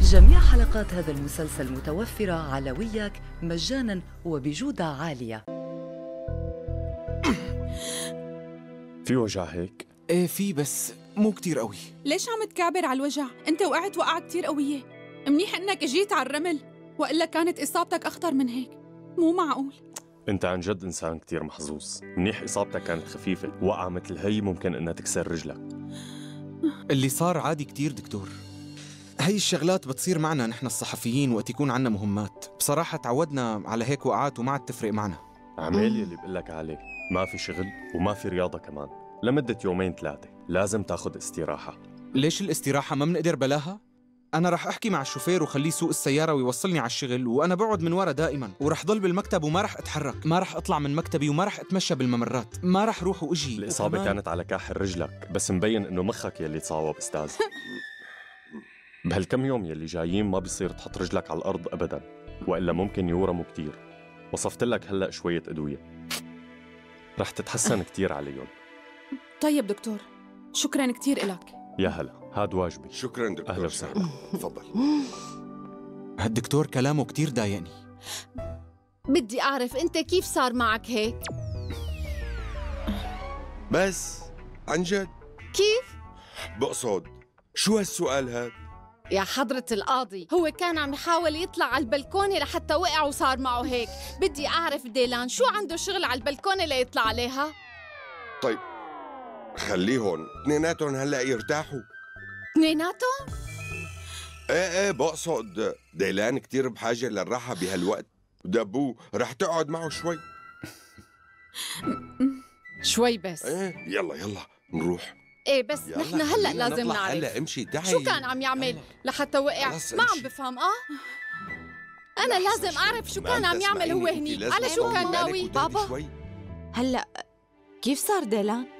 جميع حلقات هذا المسلسل متوفرة على وياك مجاناً وبجودة عالية. في وجع هيك؟ ايه في، بس مو كتير قوي. ليش عم تكابر على الوجع؟ انت وقعت وقعة كتير قوية. منيح انك اجيت على الرمل، وإلا كانت إصابتك أخطر من هيك. مو معقول. انت عن جد انسان كتير محظوظ. منيح اصابتك كانت خفيفة، وقعة مثل هي ممكن انها تكسر رجلك. اللي صار عادي كتير دكتور. هي الشغلات بتصير معنا نحن الصحفيين وقت يكون عنا مهمات. بصراحة تعودنا على هيك وقعات وما عاد تفرق معنا. عمالي اللي بقلك عليه، ما في شغل وما في رياضة كمان لمدة يومين 3. لازم تاخد استراحة. ليش الاستراحة ما بنقدر بلاها؟ أنا رح أحكي مع الشوفير وخليه يسوق السيارة ويوصلني على الشغل، وأنا بقعد من ورا دائما، ورح ضل بالمكتب وما رح أتحرك، ما رح أطلع من مكتبي وما رح أتمشى بالممرات، ما رح روح وأجي. الإصابة كانت على كاحل رجلك، بس مبين إنه مخك يلي تصاوب أستاذ. بهالكم يوم يلي جايين ما بيصير تحط رجلك على الأرض أبدا، وإلا ممكن يورموا كتير. وصفت لك هلأ شوية أدوية رح تتحسن كتير عليهم. طيب دكتور، شكراً كتير إلك. يا هلا، هاد واجبي. شكراً دكتور. أهلا وسهلا. تفضل. هالدكتور كلامه كتير ضايقني. بدي أعرف أنت كيف صار معك هيك؟ بس عن جد كيف؟ بقصد شو هالسؤال هاد؟ يا حضرة القاضي، هو كان عم يحاول يطلع على البلكونة لحتى وقع وصار معه هيك. بدي أعرف ديلان شو عنده شغل على البلكونة ليطلع عليها؟ طيب خليهم اثنيناتهم هلا يرتاحوا. اثنيناتهم؟ ايه بقصد ديلان كتير بحاجة للراحة بهالوقت. دبو رح تقعد معه شوي. شوي بس. ايه يلا نروح. ايه بس نحن هلا لازم نعرف هلا امشي تعي. شو كان عم يعمل لحتى وقع؟ ما عم بفهم. أنا لازم أعرف شو كان عم يعمل هو هني، على شو كان ناوي؟ بابا هلا كيف صار ديلان؟